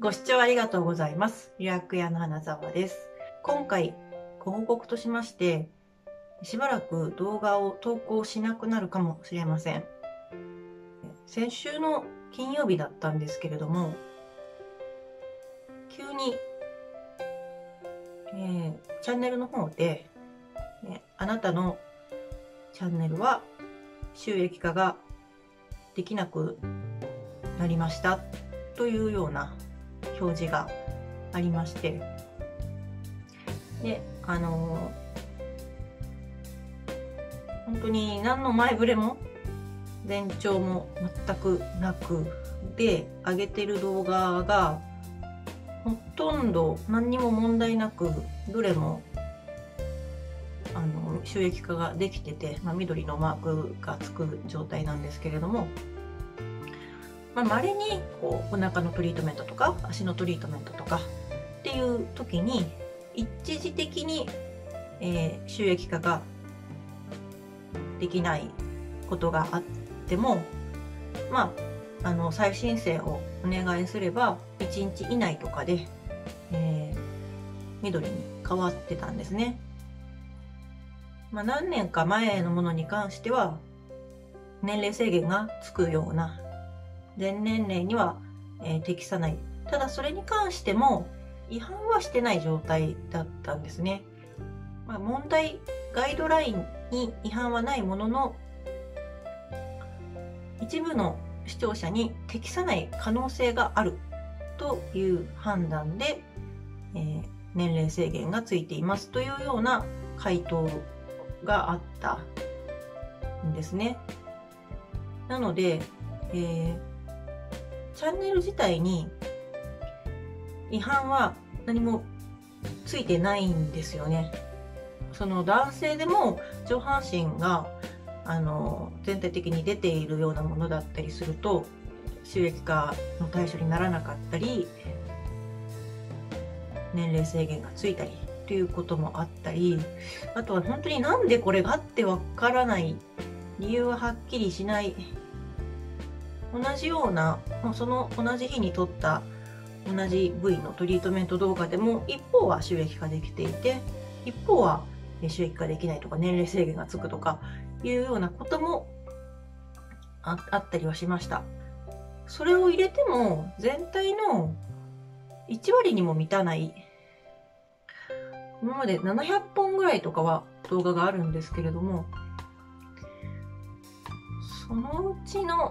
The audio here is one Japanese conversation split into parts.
ご視聴ありがとうございます。予約屋の花沢です。今回ご報告としまして、しばらく動画を投稿しなくなるかもしれません。先週の金曜日だったんですけれども、急に、チャンネルの方で、あなたのチャンネルは収益化ができなくなりましたというような表示がありまして、で、本当に何の前触れも前兆も全くなくで、上げてる動画がほとんど何にも問題なく、どれも収益化ができてて、緑のマークがつく状態なんですけれども、稀にこうお腹のトリートメントとか足のトリートメントとかっていう時に一時的に、収益化ができないことがあっても、再申請をお願いすれば1日以内とかで、緑に変わってたんですね。何年か前のものに関しては年齢制限がつくような、全年齢には、適さない。ただそれに関しても違反はしてない状態だったんですね。問題ガイドラインに違反はないものの、一部の視聴者に適さない可能性があるという判断で、年齢制限がついていますというような回答があったんですね。なので、チャンネル自体に違反は何もついてないんですよね。その男性でも上半身が全体的に出ているようなものだったりすると収益化の対象にならなかったり、年齢制限がついたりということもあったり、あとは本当になんでこれがあってわからない、理由ははっきりしない、同じような、その同じ日に撮った同じ部位のトリートメント動画でも一方は収益化できていて、一方は収益化できないとか年齢制限がつくとかいうようなことも あったりはしました。それを入れても全体の1割にも満たない、今まで700本ぐらいとかは動画があるんですけれども、そのうちの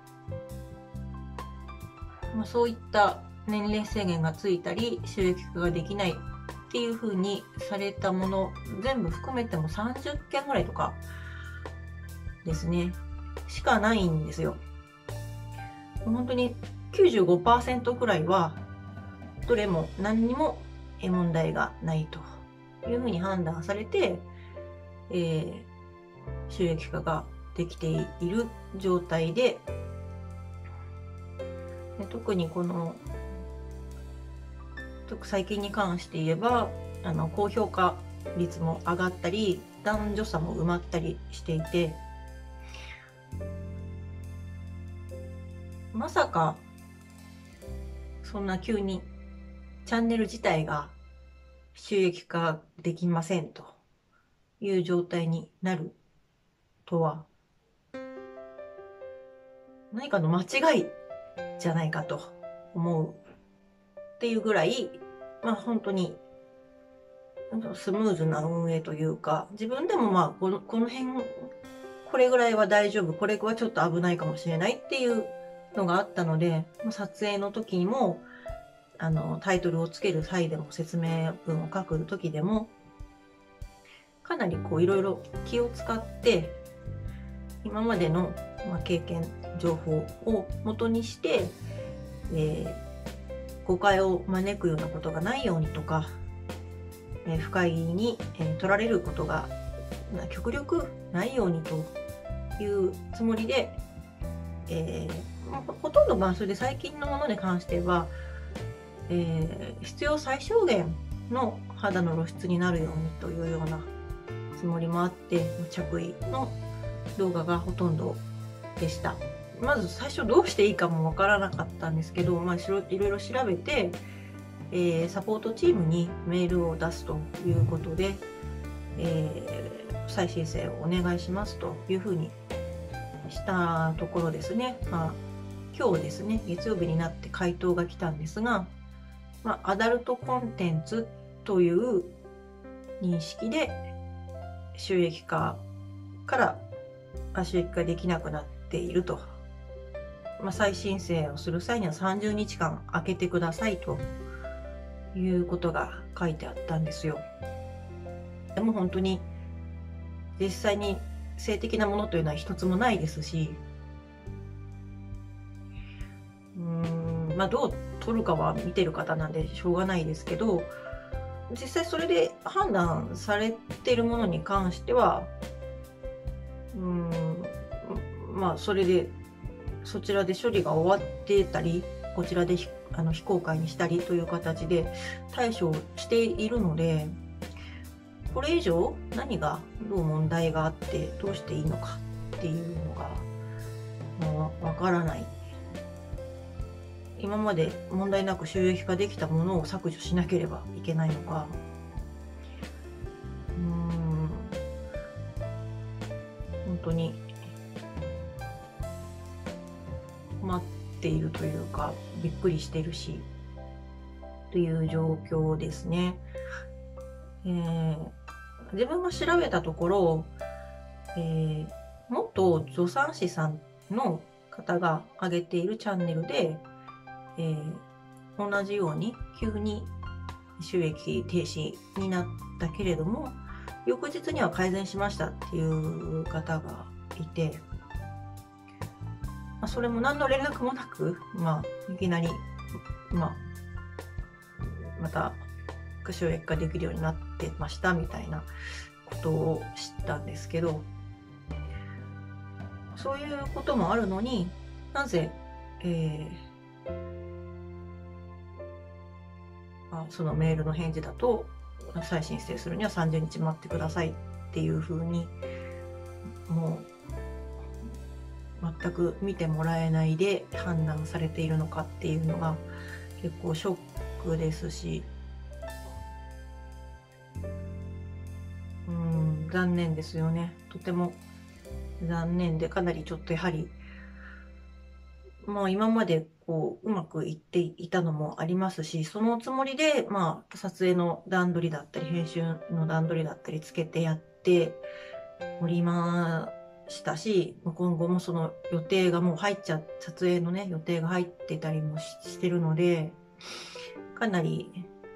そういった年齢制限がついたり収益化ができないっていう風にされたもの全部含めても30件ぐらいとかですねしかないんですよ。本当に 95% くらいはどれも何にも問題がないという風に判断されて、収益化ができている状態で、特にこの最近に関して言えば高評価率も上がったり男女差も埋まったりしていて、まさかそんな急にチャンネル自体が収益化できませんという状態になるとは、何かの間違いじゃないかと思うっていうぐらい、本当にスムーズな運営というか、自分でもこの辺これぐらいは大丈夫、これはちょっと危ないかもしれないっていうのがあったので、撮影の時にもタイトルをつける際でも説明文を書く時でもかなりいろいろ気を使って今までの経験情報を元にして、誤解を招くようなことがないようにとか、不快に取られることが極力ないようにというつもりで、ほとんどそれで最近のものに関しては、必要最小限の肌の露出になるようにというようなつもりもあって着衣の動画がほとんどでした。 まず最初どうしていいかもわからなかったんですけど、いろいろ調べて、サポートチームにメールを出すということで、再申請をお願いしますというふうにしたところですね、今日ですね、月曜日になって回答が来たんですが、アダルトコンテンツという認識で収益化から収益化できなくなっていると。再申請をする際には30日間空けてくださいということが書いてあったんですよ。でも本当に実際に性的なものというのは一つもないですし、どう取るかは見てる方なんでしょうがないですけど、実際それで判断されているものに関しては、それでそちらで処理が終わってたり、こちらで非公開にしたりという形で対処しているので、これ以上何がどう問題があってどうしていいのかっていうのがわからない。今まで問題なく収益化できたものを削除しなければいけないのか、本当に困っているというか、びっくりしてるしという状況ですね。自分が調べたところ、元助産師さんの方が上げているチャンネルで、同じように急に収益停止になったけれども、翌日には改善しましたっていう方がいて、それも何の連絡もなく、いきなり、また収益化できるようになってましたみたいなことを知ったんですけど、そういうこともあるのになぜ、そのメールの返事だと再申請するには30日待ってくださいっていうふうに、もう全く見てもらえないで判断されているのかっていうのが結構ショックですし、残念ですよね。とても残念で、かなりちょっとやはり今までうまくいっていたのもありますし、そのつもりで撮影の段取りだったり編集の段取りだったりつけてやっておりましたし、今後もその予定がもう撮影のね予定が入ってたりもしてるので、かなり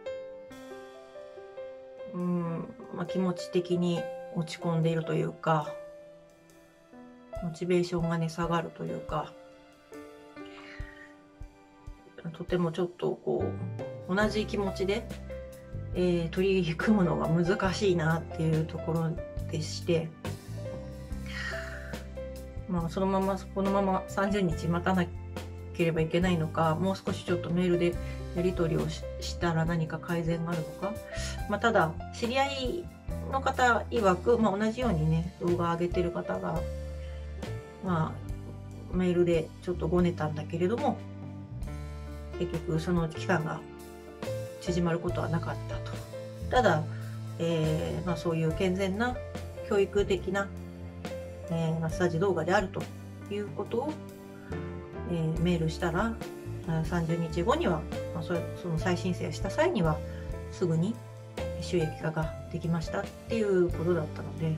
気持ち的に落ち込んでいるというか、モチベーションがね下がるというか、とてもちょっと同じ気持ちで、取り組むのが難しいなっていうところでして、このまま30日待たなければいけないのか、もう少しちょっとメールでやり取りをしたら何か改善があるのか、ただ知り合いの方曰く、同じようにね動画上げてる方がメールでちょっとごねたんだけれども、結局その期間が縮まることはなかったと。ただ、そういう健全な教育的な、マッサージ動画であるということを、メールしたら30日後には、その再申請した際にはすぐに収益化ができましたっていうことだったので、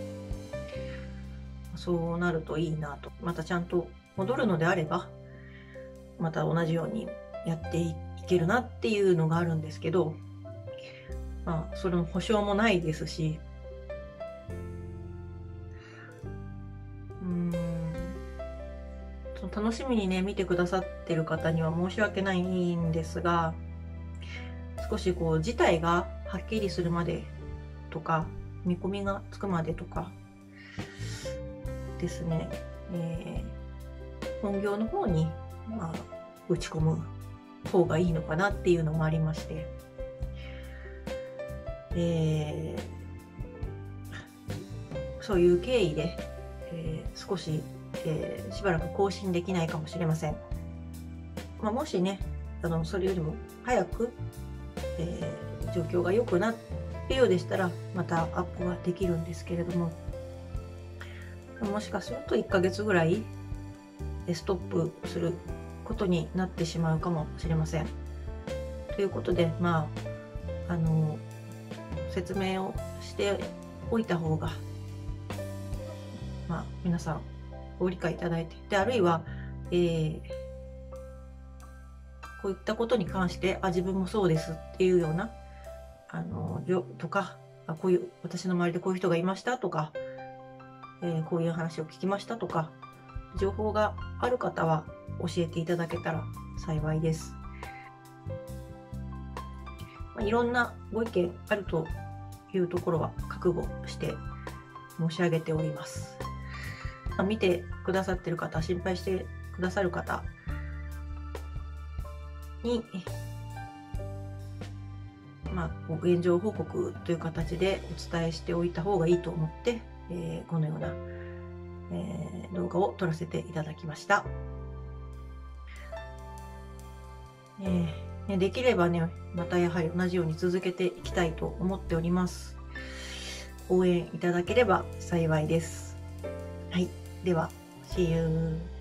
そうなるといいなと。またちゃんと戻るのであればまた同じようにやっていけるなっていうのがあるんですけど、それも保証もないですし、楽しみにね見てくださってる方には申し訳ないんですが、少し事態がはっきりするまでとか、見込みがつくまでとかですね、本業の方に打ち込む方がいいのかなっていうのもありまして、そういう経緯で、少ししばらく更新できないかもしれません。もしね、それよりも早く、状況が良くなるようでしたら、またアップはできるんですけれども、もしかすると1ヶ月ぐらいストップすることになってしまうかもしれません。ということで、説明をしておいた方が、皆さんご理解いただいて、で、あるいは、こういったことに関して、自分もそうですっていうような、とか、こういう、私の周りでこういう人がいましたとか、こういう話を聞きましたとか、情報がある方は教えていただけたら幸いです。いろんなご意見あるというところは覚悟して申し上げております。見てくださってる方、心配してくださる方に、現状報告という形でお伝えしておいた方がいいと思って、このような、動画を撮らせていただきました。できればね、またやはり同じように続けていきたいと思っております。応援いただければ幸いです。はい。では、See you!